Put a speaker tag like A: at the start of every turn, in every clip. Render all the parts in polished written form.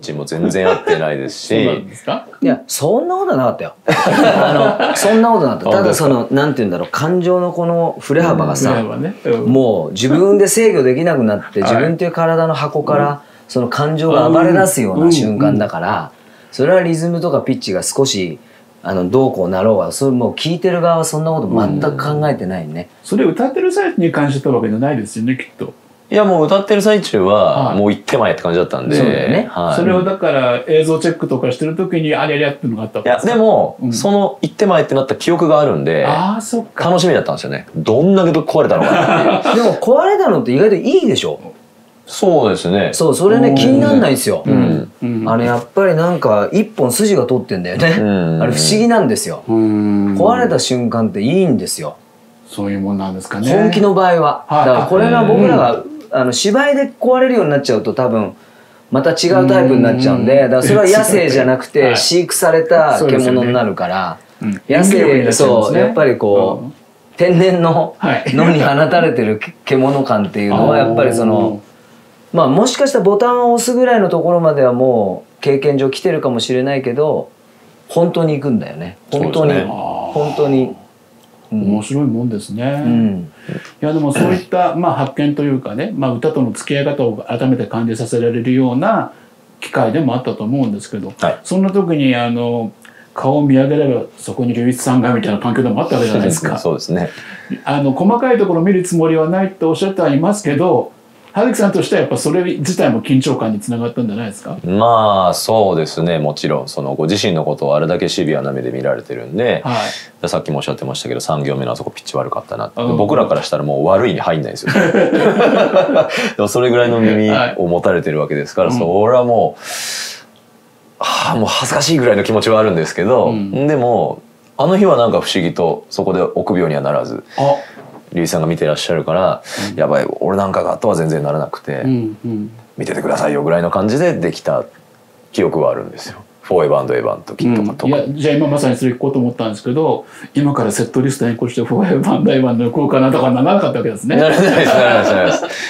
A: チも全然合ってないですし。
B: そうなんですか？
C: いやそんなことはなかったよ。そんなことなかった。ただそのなんて言うんだろう、感情のこの振れ幅がさ、もう自分で制御できなくなって自分っていう体の箱からその感情が暴れ出すような瞬間だから、それはリズムとかピッチが少しどうこうなろうが、それもう聞いてる側はそんなこと全く考えてないね。
B: それ歌ってる最中に感じたわけじゃないですよね、きっと。
A: いやもう歌ってる最中はもう行ってまえって感じだったんで、
C: そうだよね。
B: それをだから映像チェックとかしてる時にありゃりゃっていうのがあったわけですか？
A: いやでも、その行ってまえってなった記憶があるんで、
B: そっか、
A: 楽しみだったんですよね。どんだけぶっ壊れたのかっていう。
C: でも壊れたのって意外といいでしょ。
A: そうですね。
C: そう、それね気になんないですよ。
B: あ
C: やっぱりなんか一本筋が通ってんだよね。あれ不思議なんですよ。壊れた瞬間っていいんですよ。
B: そういうもんなんですかね。
C: 本気の場合は。だからこれが僕らが芝居で壊れるようになっちゃうと多分また違うタイプになっちゃうんで、だからそれは野生じゃなくて飼育された獣になるから、野生、そうやっぱりこう天然の野に放たれてる獣感っていうのはやっぱりそのまあもしかしたらボタンを押すぐらいのところまではもう経験上来てるかもしれないけど、本当に行くんだよね。本当に本当に。
B: 面白いもんですね。いやでもそういった発見というかね、歌との付き合い方を改めて感じさせられるような機会でもあったと思うんですけど、そんな時に顔を見上げればそこに隆一さんがみたいな環境でもあったわけじゃないですか。
A: そうですね。
B: 細かいところを見るつもりはないとおっしゃってはいますけど、葉月さんとしてはやっぱそれ自体も緊張感につながったんじゃないですか？
A: まあそうですね。もちろんそのご自身のことをあれだけシビアな目で見られてるんで、さっきもおっしゃってましたけど3行目のあそこピッチ悪かったなって、僕らからしたらもう悪いに入んないんですよ。でもそれぐらいの耳を持たれてるわけですから、それはもうもう恥ずかしいぐらいの気持ちはあるんですけど、でもあの日はなんか不思議とそこで臆病にはならず。リュウジさんが見てらっしゃるから、やばい俺なんかがとは全然ならなくて、見ててくださいよぐらいの感じでできた記憶はあるんですよ。フォーエバー&エヴァの時とかとか。
B: いやじゃあ今まさにそれ聞こうと思ったんですけど、今からセットリストにこうしてフォーエバー&エヴァの行こうかなとかならなかったわけですね。
A: ならないですならないです。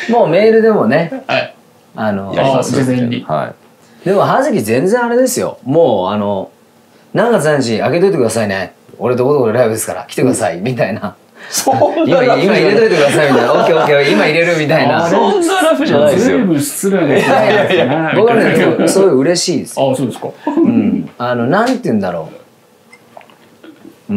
C: もうメールでもね、
A: やります
B: 事前に。
C: でも葉月全然あれですよ。もう何月何日開けといてくださいね。俺どこどこでライブですから来てくださいみたいな。今入れといてくださいみたいな。オッケーオッケー今入れるみたいな。
A: そんなラフじゃないですよ。
B: 随分失礼ですね。
C: 僕はねそういう嬉しいですよ。
B: そうですか。
C: なんて言うんだろう。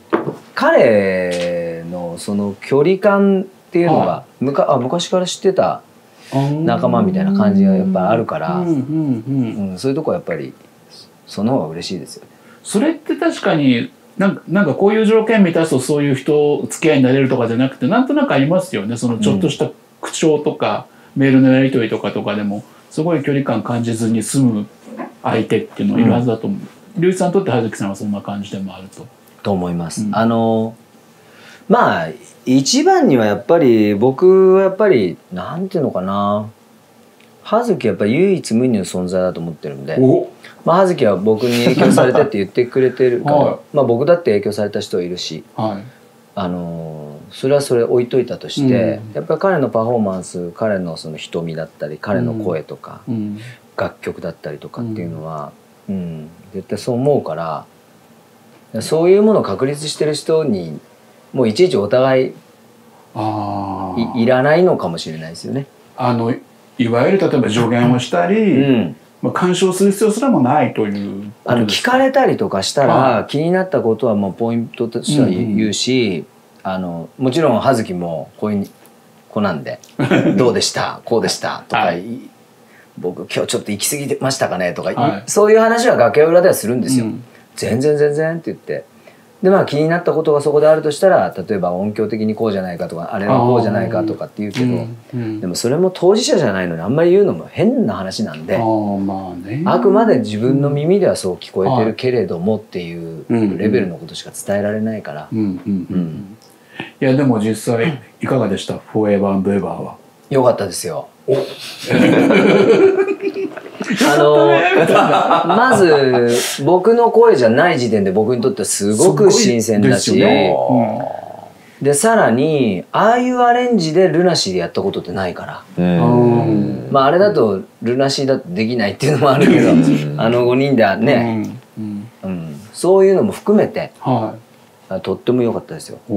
C: 彼のその距離感っていうのが昔から知ってた仲間みたいな感じがやっぱあるから、そういうとこはやっぱりその方が嬉しいですよね。
B: それって確かになんかこういう条件満たすとそういう人付き合いになれるとかじゃなくて、なんとなくありますよね。そのちょっとした口調とか、メールのやり取りとかでもすごい距離感感じずに済む相手っていうのがいるはずだと思う。隆一さんにとって葉月さんはそんな感じでもあると
C: 思います。まあ一番にはやっぱり僕はやっぱりなんていうのかな、葉月やっぱり唯一無二の存在だと思ってるんで、葉月は僕に影響されてって言ってくれてるから、僕だって影響された人はいるし、それはそれ置いといたとして、やっぱり彼のパフォーマンス、彼のその瞳だったり彼の声とか、楽曲だったりとかっていうのは、絶対そう思うから、そういうものを確立してる人にもういちいちお互いいらないのかもしれないですよね。
B: いわゆる例えば助言をしたり、干渉する必要すらもないということですか？聞
C: かれたりとかしたら気になったことはもうポイントとしては言うし、もちろん葉月もこういう子なんで「どうでしたこうでした」とか「僕今日ちょっと行き過ぎましたかね」とか、そういう話は楽屋裏ではするんですよ。全然全然って言って。で気になったことがそこであるとしたら、例えば音響的にこうじゃないかとか、あれはこうじゃないかとかって言うけど、でもそれも当事者じゃないのにあんまり言うのも変な話なんで、あくまで自分の耳ではそう聞こえてるけれどもっていうレベルのことしか伝えられないから。
B: いやでも実際いかがでした？フォーエバー&エヴァーは。
C: よかったですよ。まず僕の声じゃない時点で僕にとってはすごく新鮮だし、 でさらにああいうアレンジでルナシーでやったことってないから、まああれだとルナシーだとできないっていうのもあるけど、あの5人でね、そういうのも含めて、とっても良かったですよ。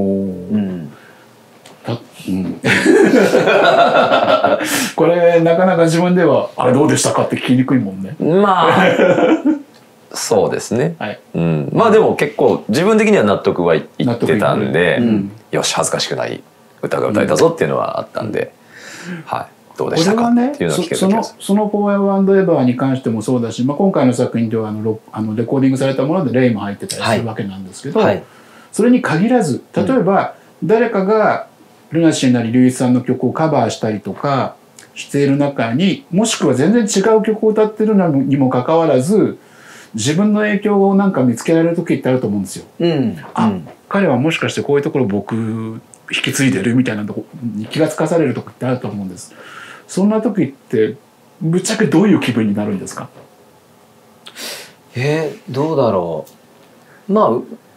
B: これなかなか自分では「あれどうでしたか?」って聞きにくいもんね。
A: まあそうですね、まあでも結構自分的には納得はいってたんで、よし恥ずかしくない歌が歌えたぞっていうのはあったんで、どうでしたかっていうのを聞けた気がする。
B: その「フォーエバー&エバー」に関してもそうだし、今回の作品ではレコーディングされたものでレイも入ってたりするわけなんですけど、それに限らず例えば誰かがルナシーなり龍一さんの曲をカバーしたりとかしている中に、もしくは全然違う曲を歌ってるのにもかかわらず自分の影響をなんか見つけられる時ってあると思うんですよ。彼はもしかしてこういうところ僕引き継いでるみたいなとこに気がつかされる時ってあると思うんです。そんな時ってぶっちゃけどういう気分になるんですか？
C: どうだろう。まあ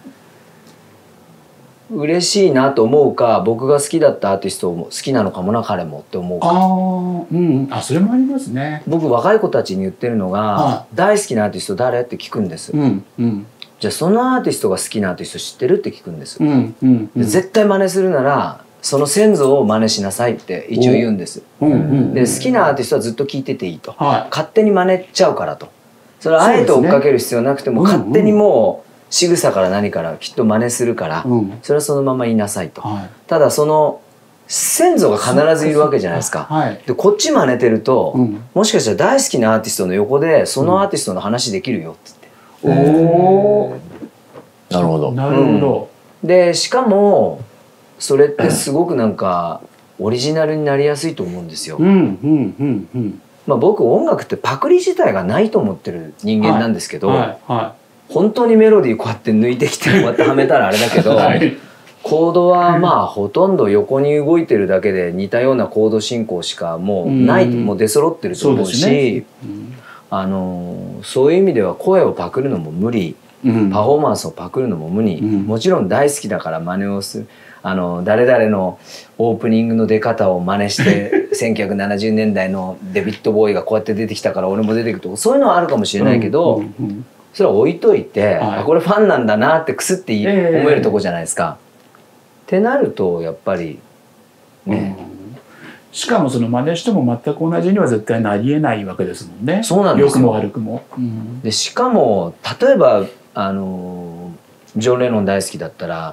C: 嬉しいなと思うか、僕が好きだったアーティストも好きなのかもな彼もって思うか。
B: それもありますね。
C: 僕若い子たちに言ってるのが、大好きなアーティスト誰って聞くんです。じゃあそのアーティストが好きなアーティスト知ってるって聞くんです。絶対真似するならその先祖を真似しなさいって一応言うんです。で好きなアーティストはずっと聞いてていいと、勝手に真似ちゃうからと。それはあえて追っかける必要なくても、勝手にもう仕草から何からきっと真似するから、それはそのまま言いなさいと。ただその先祖が必ずいるわけじゃないですか。でこっち真似てると、もしかしたら大好きなアーティストの横でそのアーティストの話できるよって言って。
A: なるほど。
B: なるほど。
C: でしかもそれってすごくなんかオリジナルになりやすいと思うんですよ。僕音楽ってパクリ自体がないと思ってる人間なんですけど、本当にメロディーこうやって抜いてきてこうやってはめたらあれだけど、コードはまあほとんど横に動いてるだけで似たようなコード進行しかもうない、もう出揃ってると思うし、そういう意味では声をパクるのも無理、パフォーマンスをパクるのも無理、もちろん大好きだから真似をする。誰々のオープニングの出方を真似して1970年代のデビッド・ボーイがこうやって出てきたから俺も出てくるとか、そういうのはあるかもしれないけど、それは置いといて、これファンなんだなってクスって思えるとこじゃないですか。ってなるとやっぱりね、
B: しかもその真似しても全く同じには絶対なりえないわけですもんね。
C: そうなんですよ。
B: 良くも悪くも。
C: でしかも例えばジョン・レノン大好きだったら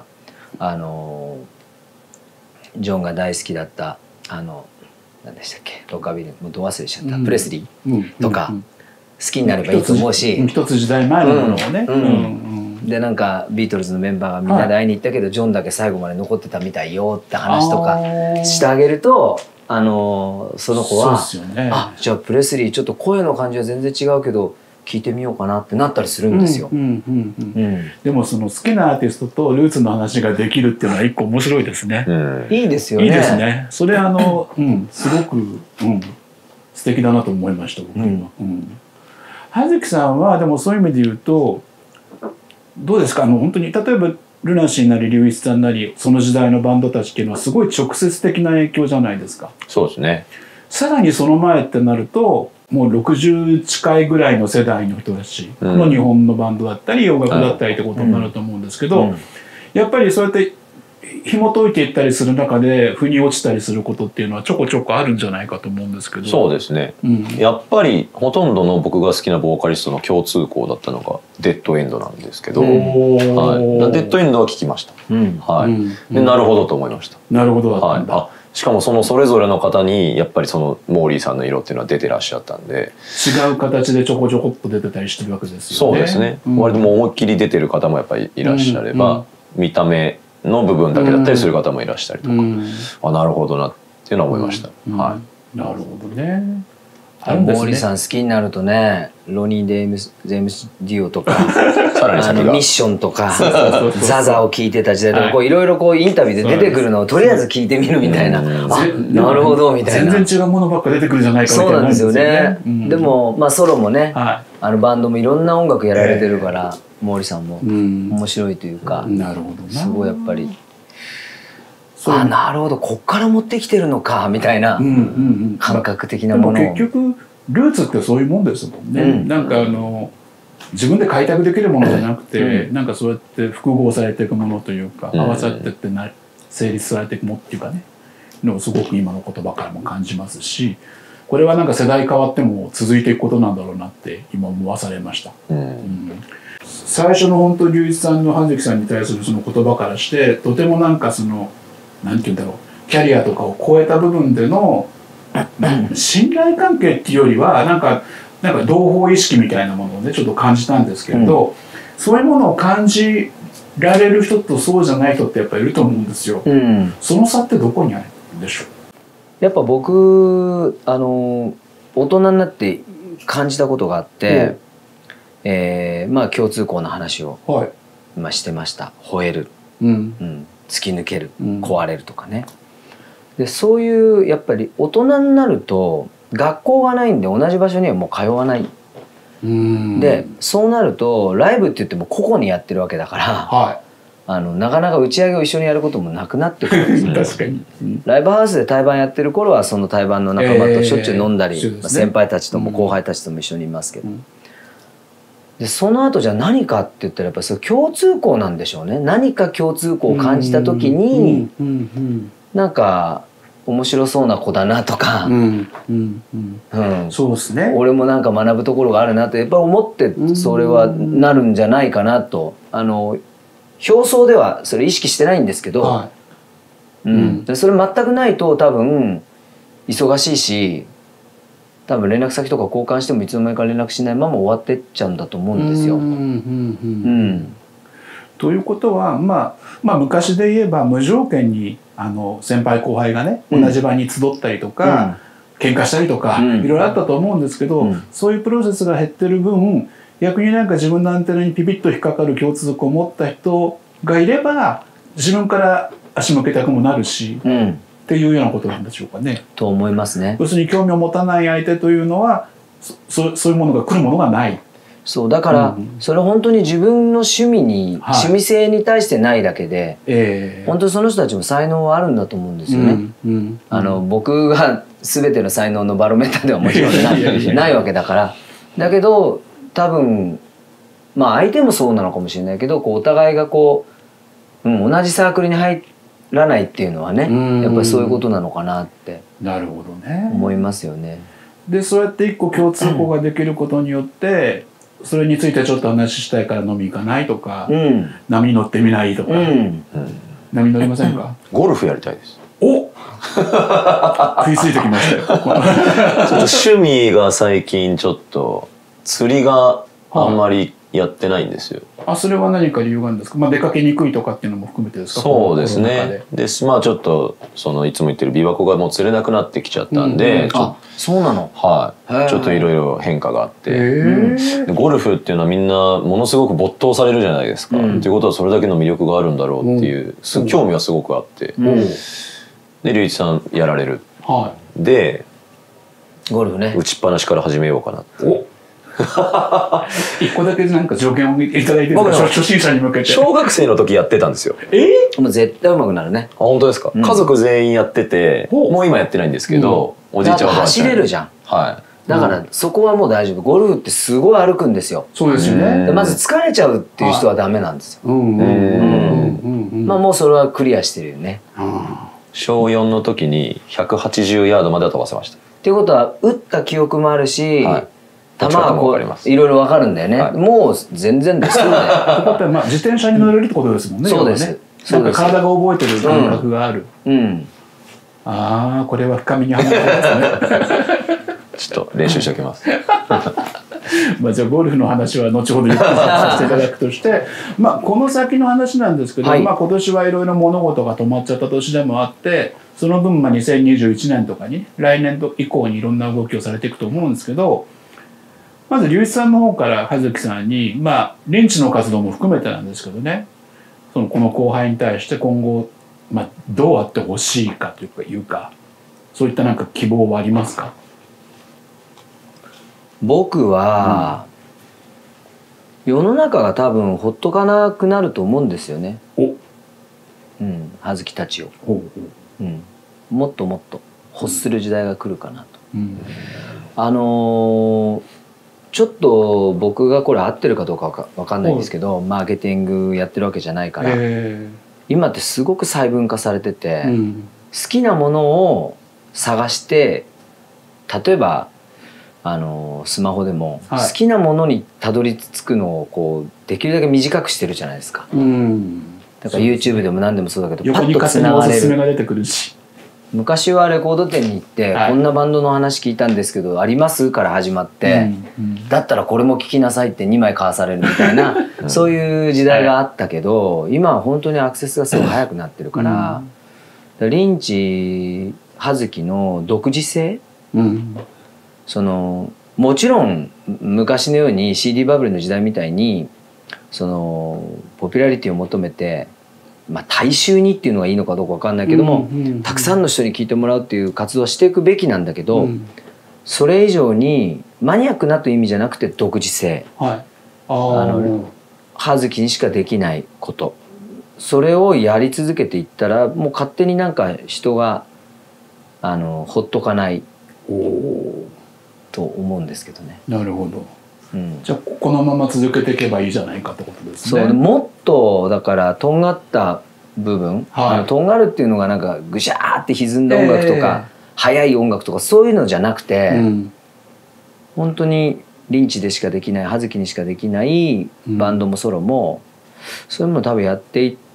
C: ジョンが大好きだった何でしたっけ、ロカビリーもうど忘れしちゃった、プレスリーとか好きになればいいと思うし、
B: 一つ時代前のものをね。
C: でなんかビートルズのメンバーがみんなで会いに行ったけど、ジョンだけ最後まで残ってたみたいよって話とかしてあげると、その子はじゃあプレスリーちょっと声の感じは全然違うけど聞いてみようかなってなったりするんですよ。
B: でもその好きなアーティストとルーツの話ができるっていうのは一個面白いですね。
C: いいですよね。
B: いいですね。それすごく素敵だなと思いました僕は。葉月さんはでもそういう意味で言うとどうですか？本当に例えばルナシーなり龍一さんなりその時代のバンドたちっていうのはすごい直接的な影響じゃないですか。
A: そうですね。
B: さらにその前ってなるともう60近いぐらいの世代の人たちの日本のバンドだったり洋楽だったりってことになると思うんですけど、やっぱりそうやって紐解いていったりする中で腑に落ちたりすることっていうのはちょこちょこあるんじゃないかと思うんですけど。
A: そうですね、やっぱりほとんどの僕が好きなボーカリストの共通項だったのがデッドエンドなんですけど、デッドエンドは聞きました。でなるほどと思いました。
B: なるほどだったんだ。
A: しかもそれぞれの方にやっぱりそのモーリーさんの色っていうのは出てらっしゃったんで、
B: 違う形でちょこちょこっと出てたりしてるわけですよね。
A: そうですね、割ともう思いっきり出てる方もやっぱりいらっしゃれば、見た目の部分だけだったりする方もいらっしゃるとか、なるほどなっていうのは思いました。
B: なるほどね。
C: モーリーさん好きになるとね、ロニー・ジェームス・ディオとかミッションとかザザを聴いてた時代とかいろいろインタビューで出てくるのをとりあえず聞いてみるみたいな、なるほどみたいな、
B: 全然違うものばっか出てくるじゃないかみたいな。
C: そうなんですよね。でもソロもね、バンドもいろんな音楽やられてるから毛利さんも面白いというか、すごいやっぱりあ、なるほど、こっから持ってきてるのかみたいな感覚的なもの。
B: でも結局ルーツってそういうもんですもんね。なんか自分で開拓できるものじゃなくて、なんかそうやって複合されていくものというか、合わさってって成立されていくものっていうかね、のをすごく今の言葉からも感じますし、これはなんか世代変わっても続いていくことなんだろうなって今思わされました。最初の本当龍一さんの葉月さんに対するその言葉からして、とてもなんかそのなんて言うんだろう、キャリアとかを超えた部分での信頼関係っていうよりはなんか同胞意識みたいなものをねちょっと感じたんですけれど、そういうものを感じられる人とそうじゃない人ってやっぱりいると思うんですよ。その差ってどこにあるんでしょう？
C: やっぱ僕大人になって感じたことがあって、まあ共通項の話を、してました。吠える、突き抜ける、壊れるとかね。でそういうやっぱり大人になると学校がないんで同じ場所にはもう通わない。でそうなるとライブって言っても個々にやってるわけだから、なかなか打ち上げを一緒にやることもなくなってくるんですね。確かに、ライブハウスで対バンやってる頃はその対バンの仲間としょっちゅう飲んだり、先輩たちとも後輩たちとも一緒にいますけど、でその後じゃあ何かって言ったらやっぱりそれ共通項なんでしょうね。何か共通項を感じた時になんか面白そうな子だなとか、
B: そうですね、
C: 俺もなんか学ぶところがあるなってやっぱり思ってそれはなるんじゃないかなと。表層ではそれ意識してないんですけど、それ全くないと多分忙しいし、多分連絡先とか交換してもいつの間にか連絡しないまま終わってっちゃうんだと思うんですよ。
B: ということは、まあ昔で言えば無条件に先輩後輩がね同じ場に集ったりとか、喧嘩したりとか、いろいろあったと思うんですけど、そういうプロセスが減ってる分逆になんか自分のアンテナにピピッと引っかかる共通項を持った人がいれば自分から足向けたくもなるし、っていうようなことなんでしょうかね。
C: と思いますね。
B: 要するに興味を持たない相手というのはそういうものが来るものがない。
C: そうだから、それ本当に自分の趣味性に対してないだけで、本当にその人たちも才能はあるんだと思うんですよね。僕が全ての才能のバロメーターではもちろんないわけだから。だけど多分まあ相手もそうなのかもしれないけど、お互いが同じサークルに入らないっていうのはね、やっぱりそういうことなのかなって思いますよね。
B: でそうやって一個共通項ができることによって、それについてちょっと話したいから飲み行かないとか、波に乗ってみないとか、波乗りませんか？
A: ゴルフやりたいです。
B: お食いついてきましたよ。ちょっと
A: 趣味が最近ちょっと釣りがあんまりやってないんですよ。
B: それは何か理由があるんですか？出かけにくいとかっていうのも含めてですか？
A: そうですね。でまあちょっといつも言ってる琵琶湖がもう釣れなくなってきちゃったんで、
C: そうなの。
A: ちょっといろいろ変化があって、ゴルフっていうのはみんなものすごく没頭されるじゃないですか。っていうことはそれだけの魅力があるんだろうっていう興味はすごくあって、で龍一さんやられる。で
C: ゴルフね、
A: 打ちっぱなしから始めようかなって。
B: 一個だけなんか条件をいただいてるから、初心者に向けて。
A: 小学生の時やってたんですよ。
C: もう絶対上手くなるね。
A: 本当ですか？家族全員やってて、もう今やってないんですけど、おじいちゃんおばあちゃん。
C: 走れるじゃん。だからそこはもう大丈夫。ゴルフってすごい歩くんですよ。
B: そうですよね。
C: まず疲れちゃうっていう人はダメなんですよ。まあもうそれはクリアしてるよね。
A: 小4の時に180ヤードまでは飛ばせました。
C: っていうことは打った記憶もあるし、球はいろいろ分かるんだよね。もう全然ですよね。
B: ここって自転車に乗れるってことですもんね。
C: そうです。
B: なんか体が覚えてる感覚がある。これは深みにはまってますね。
A: ちょっと練習しておきます。
B: じゃあゴルフの話は後ほどゆっくりさせていただくとして、この先の話なんですけど、今年はいろいろ物事が止まっちゃった年でもあって、その分2021年とかに来年以降にいろんな動きをされていくと思うんですけど、まず龍一さんの方から葉月さんにリンチの活動も含めてなんですけどね、この後輩に対して今後どうあってほしいかというか、そういったなんか希望はありますか？
C: 僕は、世の中が多分ほっとかなくなると思うんですよね。 葉月たちを、もっともっと欲する時代が来るかなと。ちょっと僕がこれ合ってるかどうかわかんないんですけど、マーケティングやってるわけじゃないから、今ってすごく細分化されてて、好きなものを探して、例えばスマホでも好きなものにたどり着くのをこうできるだけ短くしてるじゃないですか。だから YouTube でも何でもそうだけど、パッとつながれる。昔はレコード店に行ってこんなバンドの話聞いたんですけどありますから始まって、だったらこれも聞きなさいって2枚買わされるみたいなそういう時代があったけど、今は本当にアクセスがすごい速くなってるから、リンチ葉月の独自性、もちろん昔のように CD バブルの時代みたいにポピュラリティを求めて、大衆にっていうのがいいのかどうか分かんないけども、たくさんの人に聞いてもらうっていう活動はしていくべきなんだけど、それ以上にマニアックなという意味じゃなくて独自性、葉月にしかできないこと、それをやり続けていったらもう勝手になんか人がほっとかないと思うんですけどね。
B: なるほど。じゃあこのまま続けていけばいいじゃないかってことですね。
C: そう、もっとだからとんがった部分、とんがるっていうのがなんかぐしゃーって歪んだ音楽とか、速い音楽とかそういうのじゃなくて、本当にリンチでしかできない、葉月にしかできないバンドもソロも、そういうのも多分やっていって、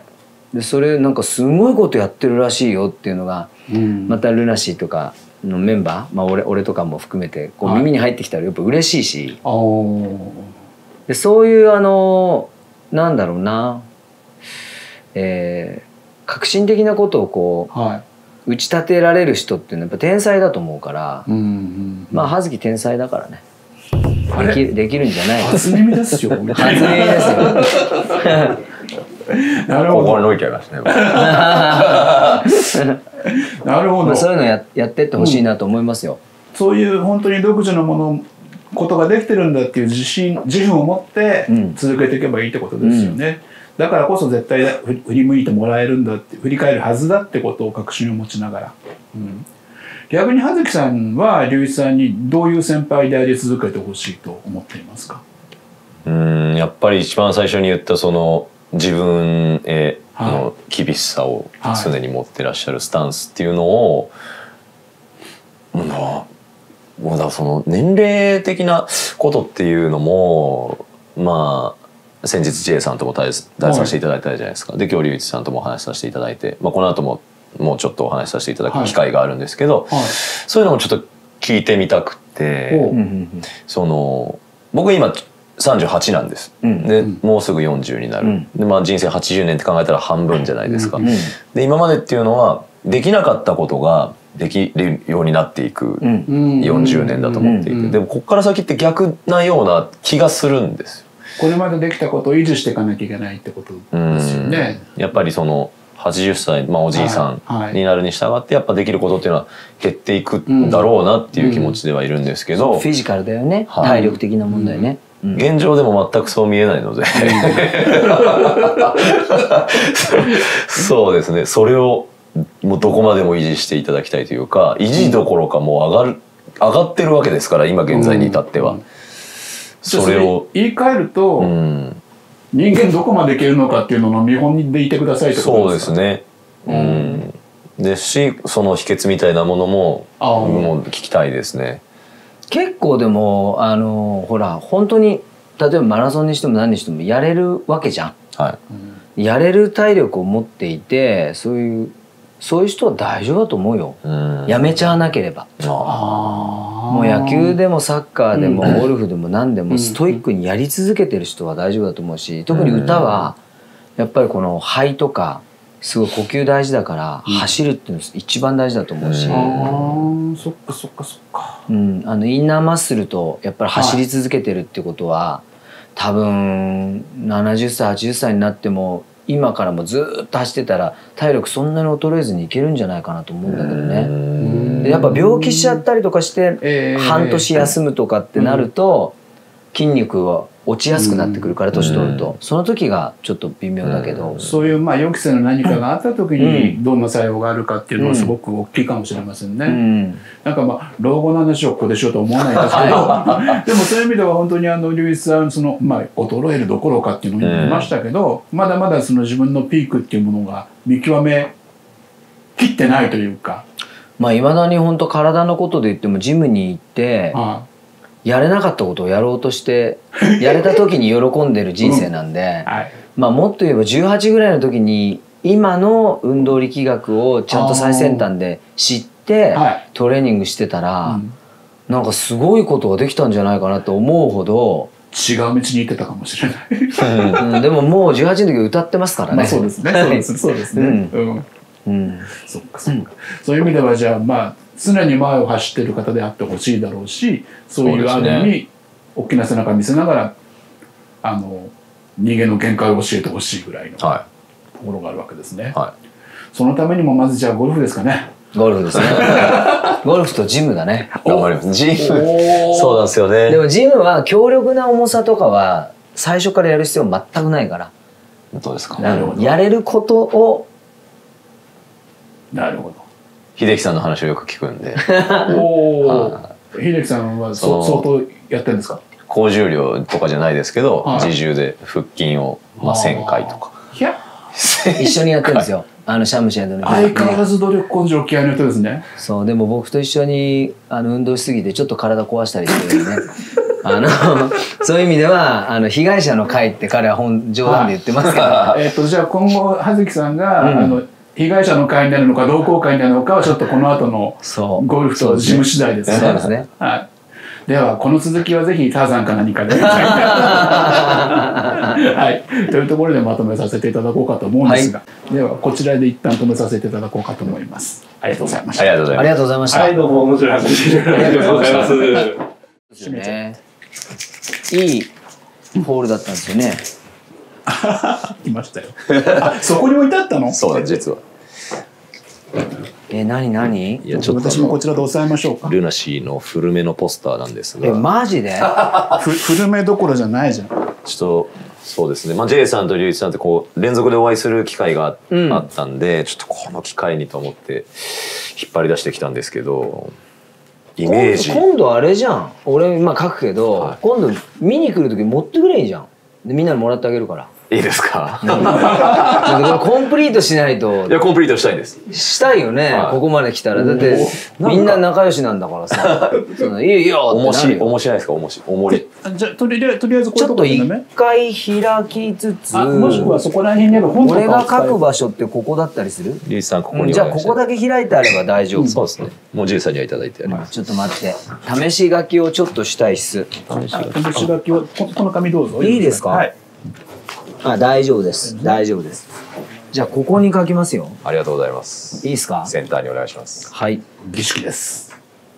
C: でそれなんかすごいことやってるらしいよっていうのが、またルナシーとかのメンバー、俺とかも含めてこう耳に入ってきたらやっぱ嬉しいし、でそういうなんだろうな、革新的なことをこう、打ち立てられる人っていうのはやっぱ天才だと思うから、葉月天才だからね、できるんじゃないか。
B: 初耳ですよ。初耳です
A: よ。なるほど。心に置いちゃいますね。
B: なるほど。
C: そういうのやってってほしいなと思いますよ。
B: そういう本当に独自のことができてるんだっていう自負を持って続けていけばいいってことですよね。だからこそ絶対振り向いてもらえるんだって、振り返るはずだってことを確信を持ちながら。逆に葉月さんは龍一さんにどういう先輩であり続けてほしいと思っていますか？
A: やっぱり一番最初に言った自分への厳しさを常に持ってらっしゃるスタンスっていうのを、もうだ年齢的なことっていうのも先日 J さんとも対談させていただいたじゃないですか。で今日龍一さんともお話しさせていただいて、この後ももうちょっとお話しさせていただく機会があるんですけど、そういうのもちょっと聞いてみたくて、僕今38なんです、でもうすぐ40になる、で人生80年って考えたら半分じゃないですか、で今までっていうのはできなかったことができるようになっていく40年だと思っていて、でもここから先って逆なような気がするんですよ。
B: これまでできたことを維持していかなきゃいけないってことですよね。
A: やっぱり80歳、おじいさんになるに従ってやっぱできることっていうのは減っていくんだろうなっていう気持ちではいるんですけど、
C: フィジカルだよね、体力的な問題ね。
A: 現状でも全くそう見えないのでそうですね、それをもうどこまでも維持していただきたいというか、維持どころかもう上がってるわけですから、今現在に至っては。
B: それを言い換えると、人間どこまでいけるのかっていうのの見本でいてくださいってことですか？そうです
A: ね。ですし、その秘訣みたいなものも聞きたいですね。
C: 結構でもほら本当に例えばマラソンにしても何にしてもやれるわけじゃん。やれる体力を持っていて、そういう人は大丈夫だと思うよ。やめちゃわなければ。もう野球でもサッカーでもゴルフでも何でもストイックにやり続けてる人は大丈夫だと思うし、特に歌はやっぱりこの肺とかすごい呼吸大事だから、走るっていうの一番大事だと思うし。
B: そっかそっかそっか。
C: インナーマッスルとやっぱり走り続けてるってことは、多分70歳80歳になっても今からもずっと走ってたら体力そんなに衰えずにいけるんじゃないかなと思うんだけどね。でやっぱ病気しちゃったりとかして半年休むとかってなると筋肉を落ちやすくなってくるから年取ると、その時がちょっと微妙だけど、
B: そういう予期せぬ何かがあった時にどんな作用があるかっていうのはすごく大きいかもしれませんね。なんか老後の話をここでしようとは思わないんですけどでもそういう意味では本当に龍一さん衰えるどころかっていうのを言ってましたけど、まだまだその自分のピークっていうものが見極めきってないというか。
C: いまだに本当体のことで言ってもジムに行ってやれなかったことをやろうとしてやれた時に喜んでる人生なんで、もっと言えば18ぐらいの時に今の運動力学をちゃんと最先端で知ってトレーニングしてたら、なんかすごいことができたんじゃないかなと思うほど。
B: 違う道に行ってたかもしれない
C: でももう18の時歌ってますからね。
B: そうですね、そうですね。そっかそっか。そういう意味ではじゃあ常に前を走ってる方であってほしいだろうし、そういうある意味大きな背中見せながら人間の限界を教えてほしいぐらいのところがあるわけですね。そのためにもまずじゃあゴルフですかね。
C: ゴルフですね。ゴルフとジムだね。
A: 頑張ります。ジム。そうなんですよね。
C: でもジムは強力な重さとかは最初からやる必要全くないから。
A: どうですか。
C: やれることを。
B: なるほど。
A: 秀樹さんの話をよく聞くんで。
B: 秀樹さんは相当やってるんですか。
A: 高重量とかじゃないですけど、自重で腹筋を1000回とか。
C: 一緒にやってるんですよ。シャムシェンドの。
B: 相変わらず努力根性気合いの人ですね。
C: そう、でも僕と一緒に運動しすぎてちょっと体壊したりしてるんでね。そういう意味では被害者の会って彼は冗談で言ってますから。
B: じゃあ今後葉月さんが被害者の会になるのか同好会になるのかはちょっとこの後のゴルフとジム次第ですね。
C: そうですね。
B: ではこの続きはぜひターザンか何かでというところでまとめさせていただこうかと思うんですが、ではこちらで一旦止めさせていただこうかと思います。ありがとうございました。
A: ありがとうございました。
D: はい、どうも面白い話でありがとうございます。
C: いいホールだったんですよね。
B: いましたよ。そこに置いてあったの？
A: そうだ、実は。
C: 何？
A: いや、ちょっと
B: 私もこちらで押さえましょうか。
A: ルナシーの古めのポスターなんですが。
C: マジで？
B: 古めどころじゃないじゃん。
A: ちょっとそうですね。J さんと龍一さんって連続でお会いする機会があったんで、ちょっとこの機会にと思って引っ張り出してきたんですけど、イメージ。
C: 今度あれじゃん。俺書くけど、今度見に来る時持ってくれいいじゃん。でみんなにもらってあげるから。
A: いいですか。
C: コンプリートしないと。
A: いや、コンプリートしたいんです。
C: したいよね、ここまで来たら。だってみんな仲良しなんだからさ。いいよってなるよ。
A: 面白いですか。おもり。
B: じゃあとりあえずこういうところでね。
C: ちょっと一回開きつつ、
B: もしくはそこら辺にある本とか
C: 俺が書く場所ってここだったりする？
A: 龍一さんここに。
C: じゃあここだけ開いてあれば大丈夫。
A: そうですね。もうJさんにはいただいてあります。
C: ちょっと待って。試し書きをちょっとしたいっす。
B: 試し書きをこの紙どうぞ。
C: いいですか？はい。大丈夫です。大丈夫です。じゃあここに書きますよ。
A: ありがとうございます。
C: いいですか？
A: センターにお願いします。
C: はい。
B: 儀式です。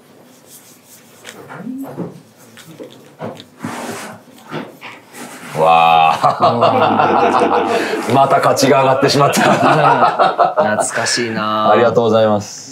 A: わあ。また価値が上がってしまった。
C: 懐かしいな。
A: ありがとうございます。